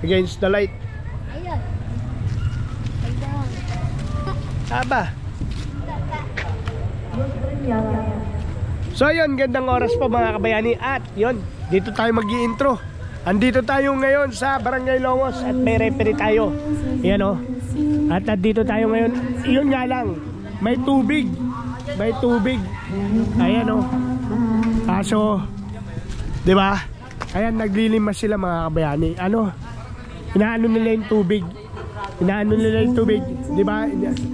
Against the light. Ayun. Ayun. Aba. So yun, gandang oras po mga kabayani. At yun, dito tayo mag-i-intro. Andito tayo ngayon sa Barangay Longos at may referee tayo. Yan o. At dito tayo ngayon. Yun nga lang, may tubig. May tubig. Ayan o. Kaso, di ba? Ayan, naglilimas sila mga kabayani. Ano? Inaano nila yung tubig. Inaano nila yung tubig. Di ba?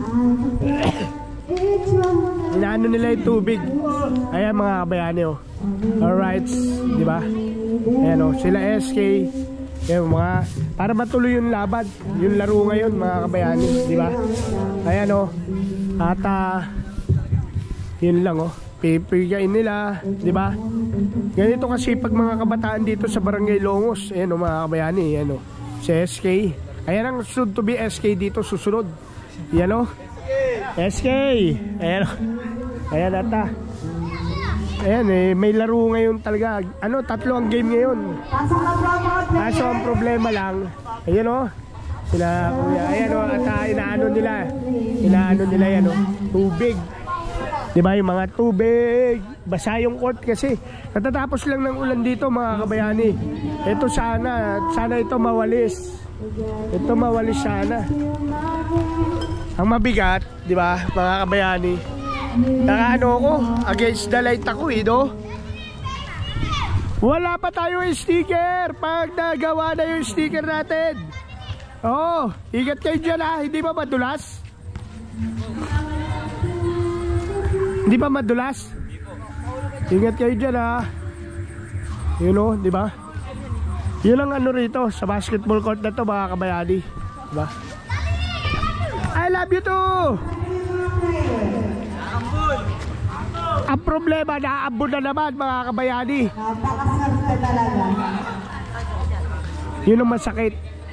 Inaano nila yung tubig. Ayan mga kabayani o. Alright. Di ba? Ayan o. Sila SK. Ayan mga. Para matuloy yung laban. Yung laro ngayon mga kabayani. Di ba? Ayan o. At yun lang o. Pipigain nila, di ba? Ganito kasi pag mga kabataan dito sa Barangay Longos, ayan o mga kabayani, ayan o, si SK. Ayan ang soon to be SK dito susunod. Ayan o, SK. Ayan o, ayan ata. Ayan eh, may laro ngayon talaga. Ano, 3 ang game ngayon. Kaso ang problema lang, ayan o, sila kuya, ayan o, at inaano nila yan o, tubig. Diba yung mga tubig, basa yung court kasi natatapos lang ng ulan dito mga kabayani. Ito sana ito mawalis. Ito mawalis sana. Ang mabigat, diba mga kabayani, nakaano ko, against the light ako do. Wala pa tayong sticker. Pag nagawa na yung sticker natin, oh, ingat kayo dyan ha, hindi pa madulas. Hindi pa madulas? Ingat kayo dyan ha. Yun o, di ba? Yun ang ano rito sa basketball court na to mga kabayani. Diba? I love you too! Ang problema, naaambon na naman mga kabayani. Yun ang masakit.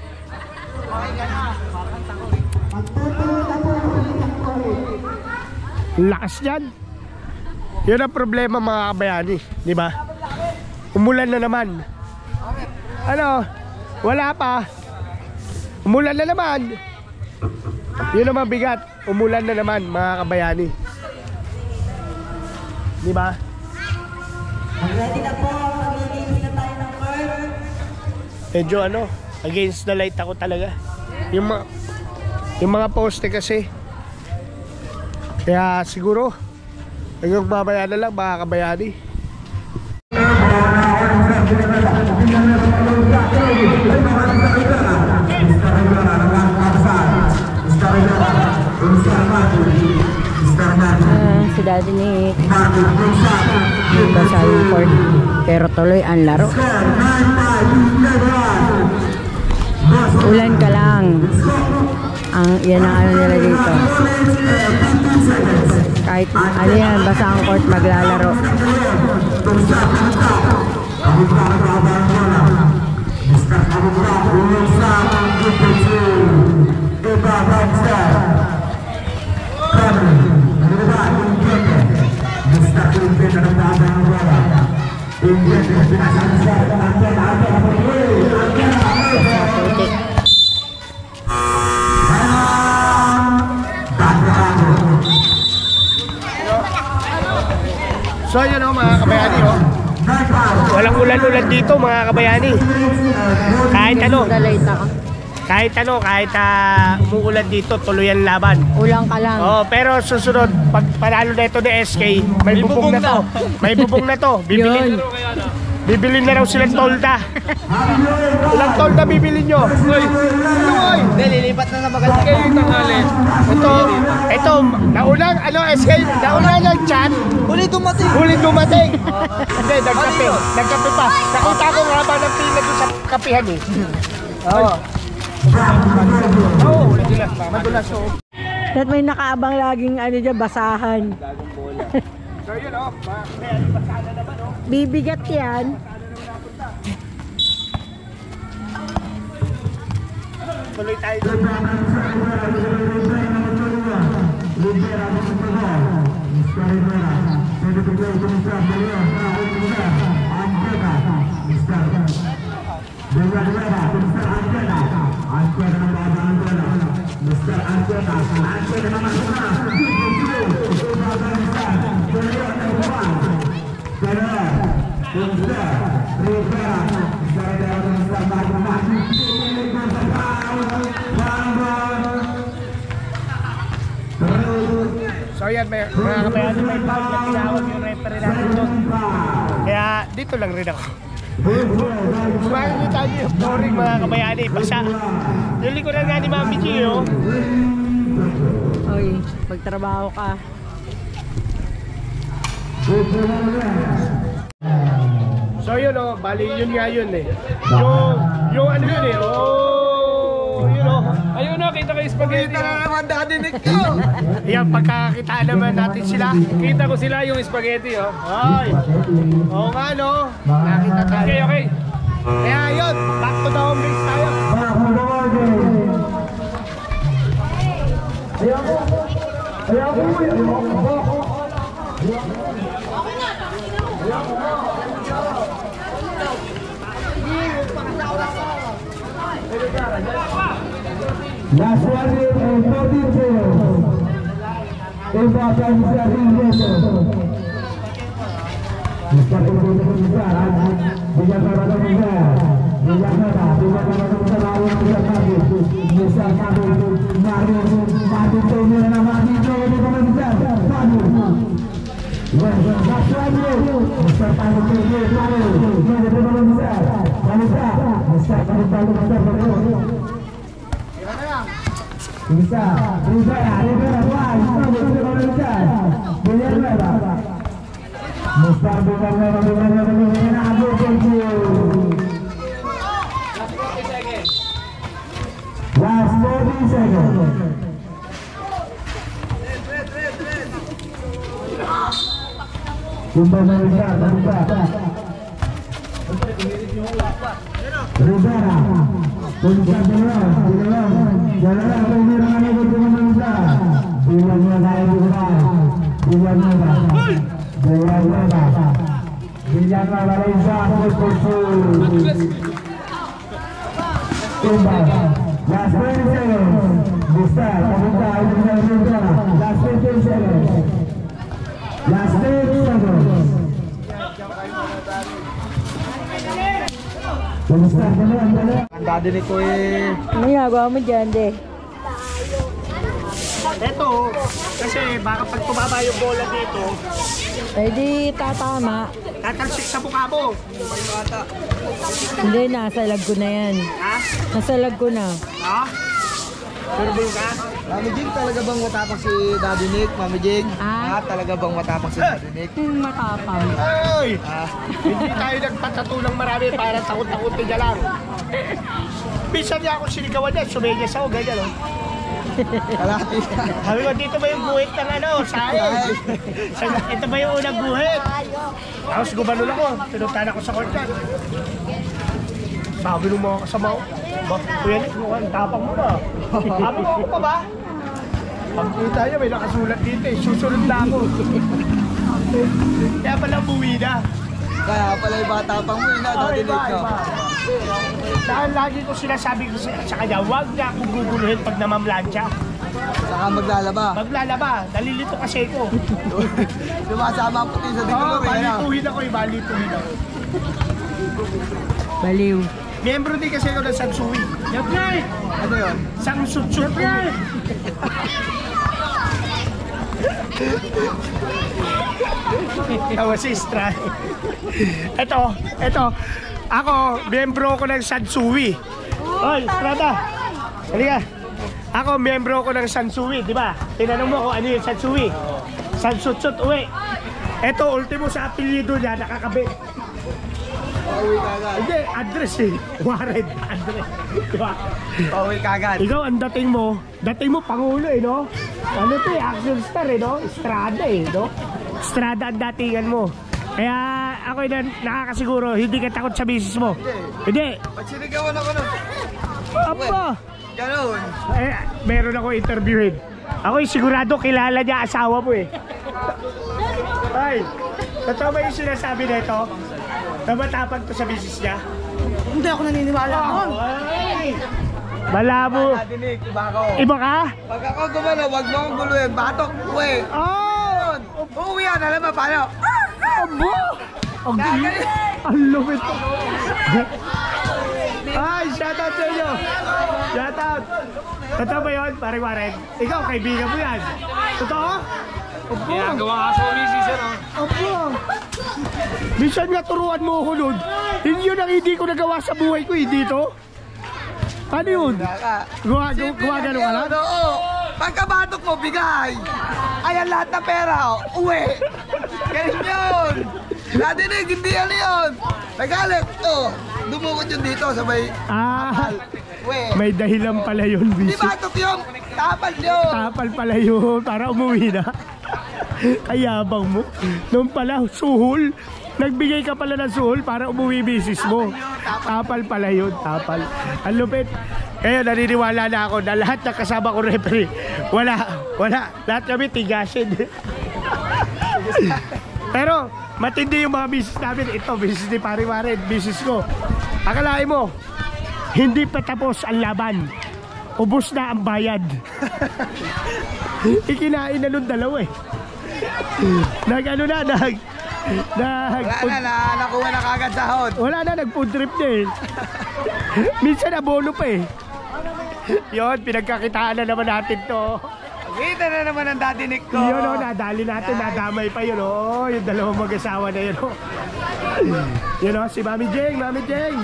Lakas dyan. Yun ang problema mga kabayani, di ba? Umulan na naman. Ano? Wala pa. Umulan na naman. Yun ang mabigat. Umulan na naman mga kabayani. Di ba? Ready na po. Maglilinis na tayo ng court. Medyo ano, against the light ako talaga. Yung mga poste kasi. Kaya siguro hanggang babaya na lang mga kabayani. Si Daddy Nick basa yung court pero tuloy ang laro. Ulan ka lang. Yan ang ano nila dito. Kahit ano yan, basta ang court maglalaro. So yun o mga kabayani o. Walang ulan-ulan dito mga kabayani. Kahit umuulan dito, tuloy ang laban. Ulang ka lang. Oh, pero susunod pag panalo na ito ni SK, may bubong na to. May bubong na to. Bibili na raw silang tolda. Ilang tolda bibili nyo? Uy! Lilipat na magaling kayo tanghali. Ito, naunang, SK, naunang nag-chat. Huli dumating. Hindi, nagkape pa. Nakita ko nga ba ng pila doon sa kapihan eh. Oo. Oo, madulas o. At may nakaabang laging ano dyan, basahan. So yun o, basahan na naman o. Bibigat yan. Tuloy tayo doon. So yan, mga kabayan, may foul na tinawag yung referee natin doon. Kaya dito lang rin ako. Makikita niyo yung boring mga kabayani, basa. Yung likuran nga ni Mami G, oh. Oy, magtrabaho ka. So yun, oh, bali yun nga yun eh. Yung ano yun eh, oh, yun oh. Ayun oh, kita ko yung spaghetti. Kita na naman dadinig ko. Yan, pagkakita naman natin sila. Kita ko sila yung spaghetti, oh. Ay, oo nga no, nakita tayo. Okay, okay. Kaya yun, back to the home base tayo. Last one is 14 seconds. Tembakan dari Neto. Bisa besar, bisa berapa besar, bisa berapa, bisa berapa besar lawan bisa maju, bisa maju, maju ini nama itu besar, maju. Last one is besar tahu bisa last 40 seconds. Rivera, puncak jalan, penyerangan itu pemirsa. Bilangnya saya juga, bilangnya Malaysia berkumpul. Tumbang, last 20 seconds. Bisa, pemirsa itu Rivera, last 15 seconds. Last 10 seconds. Ang dadinig ko eh. Ano ginagawa mo dyan, de? Eto, kasi baka pag tumama yung bola dito, Eh di tatama. tatalsik sa mukha mo. Hindi, nasa lag ko na yan. Ha? Nasa lag ko na. Ha? Turbul ka? Mami Jing, talaga bang matapang si Daddy Nick? Mami Jing? Ah? Talaga bang matapang si Daddy Nick? Matapang. Ay! Hindi tayo nagpatato ng marami para takot-takotin niya lang. Bisa niya ako sinigawan niya, sumenyas ako, ganyan o. Kalati siya. Sabi ko, dito ba yung guhit ng ano, sayang? Ito ba yung unang guhit? Tapos gumanon ako, pinuntahan ako sa courtyard. Sabi nung mga kasama ko, Kuya Nick, mukhang tapang mo na. Sabi mo ako pa ba? Pagkita niya, may nakasulat dito eh, susunod na ako. Kaya pala umuwi na. Kaya pala yung bata pang mo yun na, Daddy Nick, no? Dahil lagi ko sinasabi ko sa kanya, huwag niya akong guguluhin pag namamlansya. Saka maglalaba. Maglalaba, nalilito kasi ko. Lumasama ang puti sa tingin mo, Balituhin ako, balituhin ako. Baliw. Miyembro din kasi ako ng Sansui. Ano yun? Sang-sut-sut. Tawa si Stra. Ito. Ako, miyembro ko ng Sansui. Oy, Strada. Halika. Ako, miyembro ko ng Sansui, di ba? Tinanong mo kung ano yung Sansui. Sansut-sut, uwi. Ito, ultimo sa apelyido niya, nakakabit. Pauwi kagad. Hindi, address eh. Warren, address. Diba? Pauwi kagad. Ikaw, ang dating mo Pangulo eh, no? Ano to eh, action star eh, no? Estrada eh, no? Estrada ang datingan mo. Kaya ako na nakakasiguro, hindi ka takot sa misis mo. Hindi. Ba't sinigawan ako nun? Apa? Ganun. Eh, meron ako interviewin. Ako sigurado kilala niya asawa mo eh. Ay, totoo ba yung sinasabi nito? Na matapag to sa misis niya? Hindi ako naniniwala Ay! Malabo. Nadinig, iba ako. Iba ka? Pag ako gumano, wag mo akong guluhin. Batok, uwi. Oh! Uwi yan, alam mo paano? Abo! Ang galing! Ang lupit! Ay, shoutout sa inyo! Shoutout! Totoo ba yun, pare Warren? Ikaw, kaibigan mo yan. Totoo? Opo. Ginagawa ka sa umisis, ano? Opo. Minsan nga turuan mo ako nun. Yun ang hindi ko nagawa sa buhay ko, hindi to. Ano yun? Gawa gano'n ka lang? Oo. Pagkabatok mo, bigay. Ayan lahat ng pera, uwi. Ganyan yun. Nadinig, hindi yan yun. Nagalit, dumukot yun dito sa may Ah, uwi. may dahilan pala yun, Di Biso. batok yun, tapal yun. Tapal pala yun, para umuwi na. Kayabang mo. Noon pala, suhol. Nagbigay ka pala ng suhol para umuwi bisis mo. Tapal pala yun, tapal. Ang lupit. Kaya naniniwala na ako na lahat ng kasama ko referee. Wala. Lahat kami tigasin. Pero matindi yung mga bisis namin. Ito, bisis ni Pare Warren, bisis ko. Akalain mo, hindi pa tapos ang laban. Ubus na ang bayad. Ikinain na nung dalawa eh. Wala na, nakuha na kagad sahod. Wala na, nag-food trip na eh. Minsan abono pa eh. Yun, pinagkakitaan na naman natin to. Kita na naman ang dadinig ko. Yun o, nadali natin, nadamay pa yun o. Yung dalawang mag-asawa na yun o. Yun o, si Mami Jeng, Mami Jeng.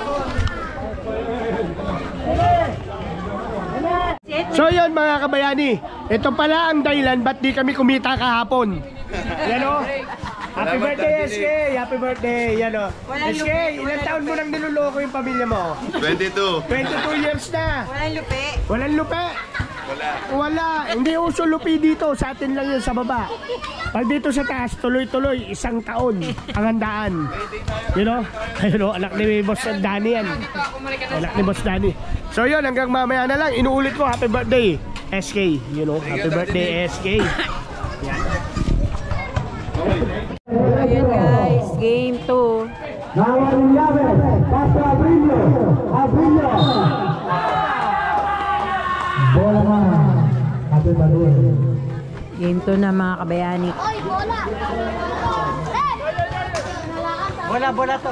So yun mga kabayani, ito pala ang dahilan ba't di kami kumita kahapon. Yan o. Happy birthday SK! Happy birthday! Yan o. SK, ilang taon mo nang niloloko yung pamilya mo? 22. 22 years na. Walang lupi. Walang lupi? Wala. Hindi uso lupi dito. Sa atin lang yun sa baba. Pag dito sa taas, tuloy-tuloy, 1 taon ang handaan. You know? Ayun o, anak ni Boss Danny yan. Anak ni Boss Danny. So yun, hanggang mamaya na lang. Inuulit ko, happy birthday SK. You know, happy birthday SK. Yan. Ayan guys, game 2. Nawal Llaves, paso a Brillo, bola na, happy birthday. Game 2 na mga kabayani. Oy, bola! Bola to.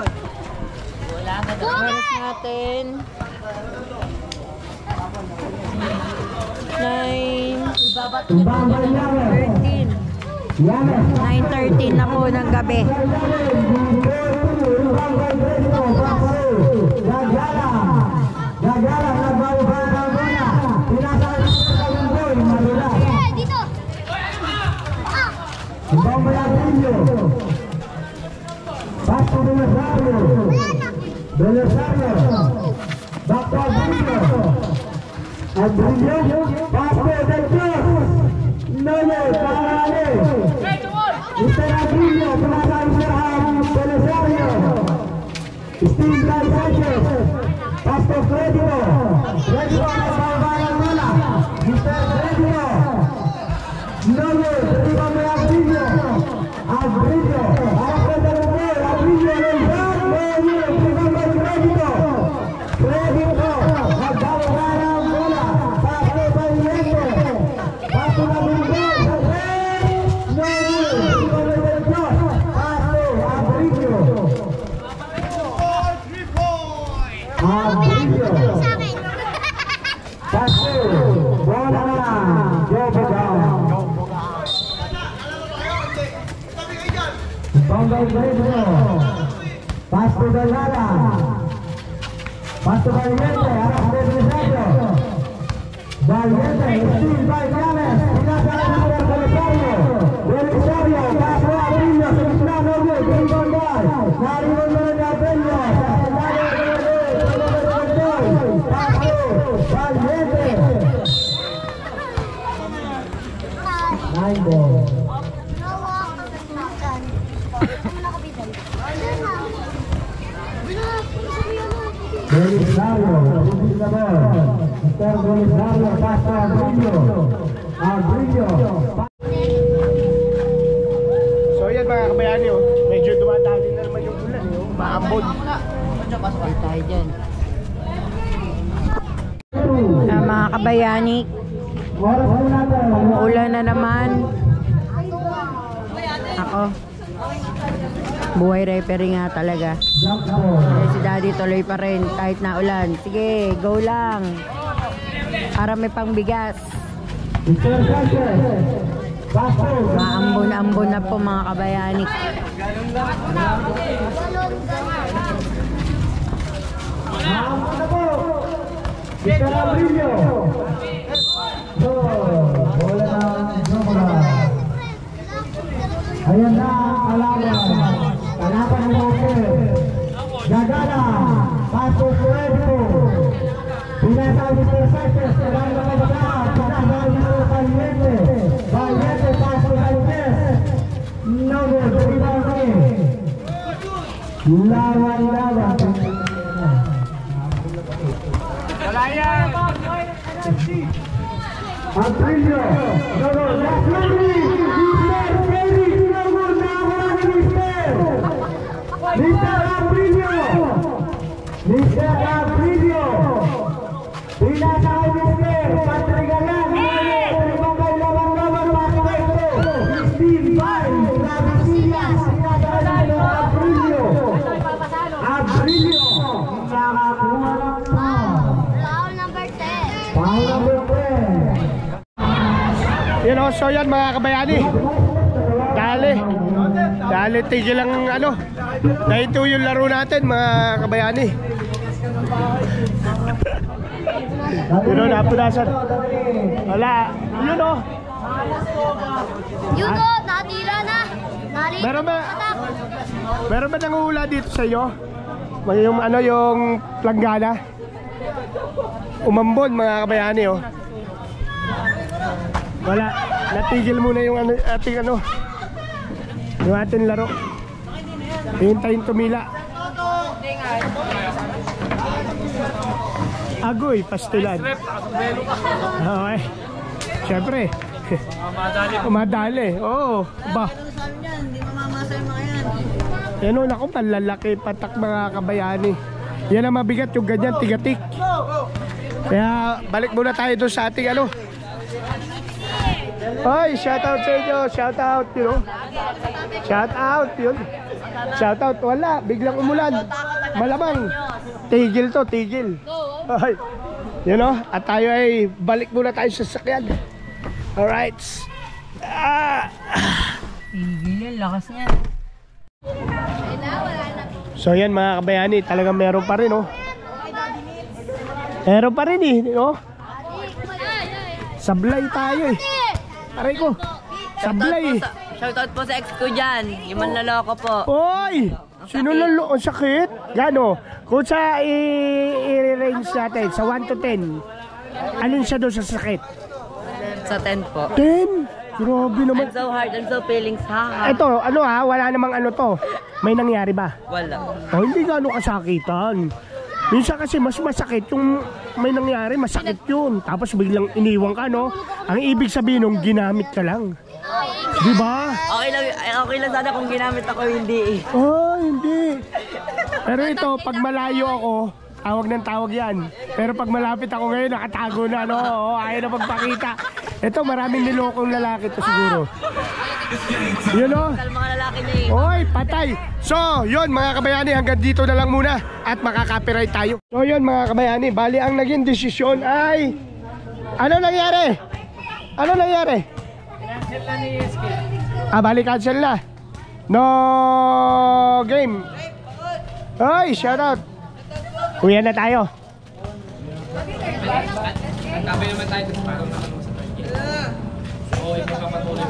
Oras natin 9:13 na po ng gabi. Dito! Paso Belisario, Bato Adrillo, paso del Cruz, Nolo, Camarade, Mr. Adrillo, Plaza Belisario, Steve Sánchez, Pasto Frediro, Frediro na Salvador Mala, Mr. Frediro, Nolo, Riva de Adrillo, Adrillo, Arco del Rey, Adrillo, Pasto de Lara, Pasto Valiente, Aras de Belisario, Valiente, Steve Bailanes, Plaza Belisario, Belisario, Paso Adrillo, Sebastián Orbe, Gringondal, Mario Menabello, Paso Valiente. 9 balls. Belisario, Mr. Belisario, paso Adrillo. So yan mga kabayani oh. Medyo dumadali na naman yung ulan oh. Maambon. Tayo dyan. kabayani. Umuulan na naman. Ako. Buhay referee nga talaga. Si Daddy tuloy pa rin kahit na ulan. Sige, go lang. Para may pangbigas. Maambon-ambon na po mga kabayani. Ayan na ang kalaban. Kalaban natin. Gagana. Paso Puerto. Pinatawag ni Sanchez. Kailangan na magkakaroon. Pinatawag ni Valiente. Valiente Paso Valdez. Nogo. Pinatawag ni Lawan. Wala yan. Aprilio. Nogo. Mr. Aprilio, pinatawag Mr. Patrigalan, Limangay Laban-Laban, Patrigalan, Steve Bay, Travisillas, pinatawag Aprilio, nakakuha lang na. Foul number 10. Foul number 10. Yun o, so yan mga kabayani. Dali, tigil ang ano. Nahinto yung laro natin mga kabayani. Yun o, napunasan. Wala, yun o. Yun o, natira na. Meron ba nanguhula dito sa iyo? Yung ano, yung planggana? Umambon mga kabayani o. Wala, natigil muna yung ano, ating ano, yung ating laro. Hintayin tumila. Agoy, pastulan. Okay. Siyempre. Umadali. Oo. Ba? Yan o, naku, malalaki patak mga kabayani. Yan ang mabigat, yung ganyan, tigatik. Kaya balik muna tayo doon sa ating ano. Hoy, shout out sa inyo, shout out, you know. Shout out, yun. Shout out, wala, biglang umulan. Malamang, tigil to, tigil. Hoy, you know, at tayo ay balik muna tayo sa sakyan. Alright. Tigil yan, lakas niya. So yan mga kabayani, talagang meron pa rin, oh. Meron pa rin eh, no? Sablay tayo eh. Aray ko, sablay eh. Shoutout po sa ex ko dyan, yung manlaloko po. Oy! Sino lalo? Ang sakit? Gano? Kung sa i-range natin, sa 1 to 10, alin siya doon sa sakit? Sa 10 po. 10? Grabe naman. I'm so hard, I'm so feelings, ha? Ito, ano ha? Wala namang ano to. May nangyari ba? Wala. Oh, hindi gano'ng kasakitan. Minsan kasi mas masakit yung may nangyari, masakit yun. Tapos biglang iniwan ka, no? Ang ibig sabihin nung ginamit ka lang. Di ba? Okay lang sana kung ginamit ako, hindi eh. Oh, hindi. Pero ito, pag malayo ako, tawag ng tawag yan. Pero pag malapit ako ngayon, nakatago na, no? Oh, ayaw na magpakita. Ito, maraming nilokong lalaki to siguro. Yun, no? Mga lalaki na eh. Oy, patay. So, yun mga kabayani, hanggang dito na lang muna at makaka-copyright tayo. So, yun mga kabayani, bali ang naging desisyon ay ano nangyari? Ano nangyari? Cancel na ni SK. Bali cancel na. No game. Oy, shout out. Uwi na tayo. Tabi naman tayo dito para makalusap tayo. Oo, ikaw ka patuloy.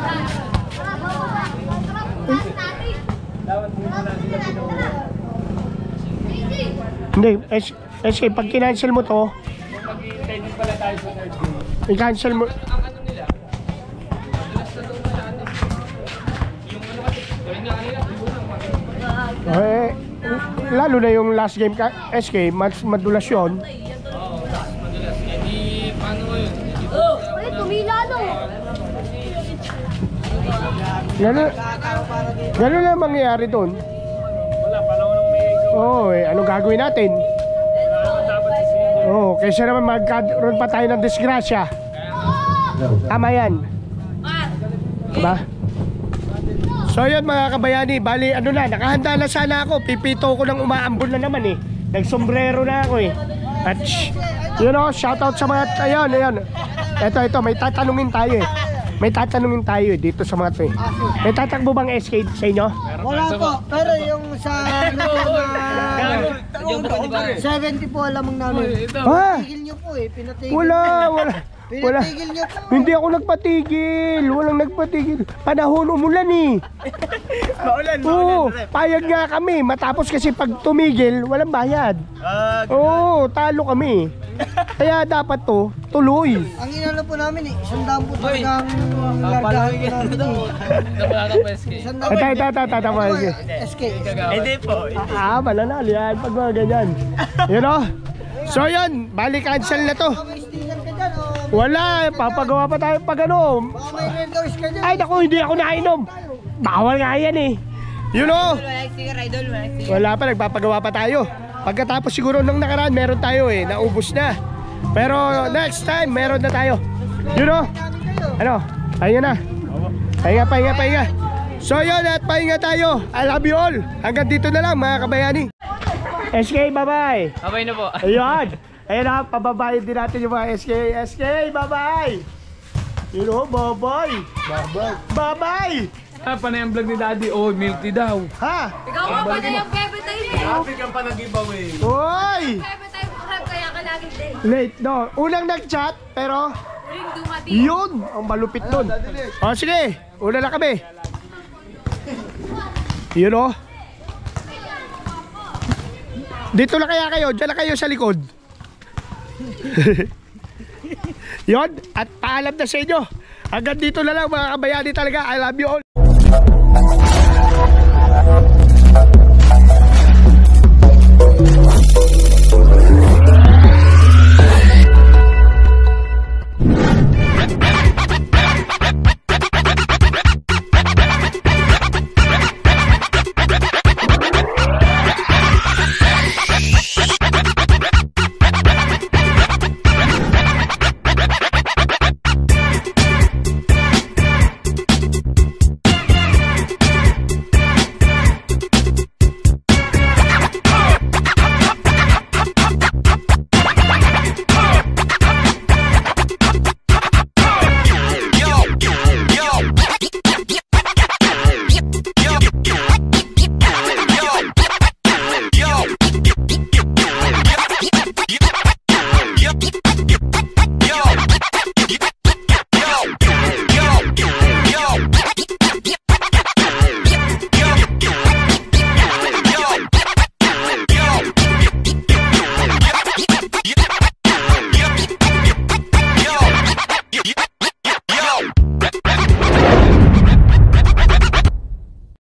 Hindi, SK, pag kinancel mo to, Mag-i-training pala tayo sa third day. i-cancel mo. Ang ano nila, madalas na doon sa ano. Yung ano kasi, gawin nga kanina, Lalo na yung last game ka, SK, madulas yun. oo, madulas. Eh di, paano mo yun? Uy, tumila no. Gano'n na mangyayari doon. Wala, panahon ng may Oo, anong gagawin natin? dapat isipin. Oo, kaysa naman magkaroon pa tayo ng disgrasya. Tama yan. Diba? So yun mga kabayani, bali ano na, nakahanda na sana ako. Pipito ko ng umaambon na naman eh. Nagsombrero na ako eh. At you know, shoutout sa mga, ayun. Ito, may tatanungin tayo eh. May tatanungin tayo eh, dito sa mga to eh. May tatakbo bang SK sa inyo? Wala po, pero yung sa 70 po alam ang namin. Ha? Pinatigil nyo po eh, pinatigil. Wala. Pinatigil nyo po. Hindi ako nagpatigil. Walang nagpatigil. Panahon umulan eh. Maulan. Oo, payag nga kami. Matapos kasi pag tumigil, walang bayad. Oo, talo kami. Kaya dapat to, tuloy. Ang inano po namin eh, 100 po talagang largahan po namin eh. Ito. SK. Hindi po. Mananalo yan pag mga ganyan. You know? So yun, bali cancel na to. May sticker ka dyan o Wala, papagawa pa tayo pag ano. baka may red doors ka dyan. Ay naku, hindi ako nainom. Bawal nga yan eh. You know? Wala pa, nagpapagawa pa tayo. Pagkatapos siguro nung nakaraan, meron tayo eh, naubos na. Pero next time, meron na tayo. You know? Ano? Pahinga na. Pahinga. So yun, at pahinga tayo. I love you all. Hanggang dito na lang mga kabayani. SK, bye-bye. Abay na po. Ayun. Ayun na, pababayin din natin yung mga SK. SK, bye-bye. You know, bye-bye. Bye-bye. Panay ang vlog ni Daddy. Oh, milk tea daw. Ha? Ikaw nga pa na yung Kevin tayo eh. Traffic ang panag-giveaway. Hoy! Kevin tayo crab kaya ka laging day. Late, no. Unang nag-chat, pero Uling dumati. yun, ang malupit dun. O sige, una na kami. Yun o. Dito na kaya kayo, dyan na kayo sa likod. Yun, at paalam na sa inyo. Hanggang dito na lang mga kabayani talaga. I love you all.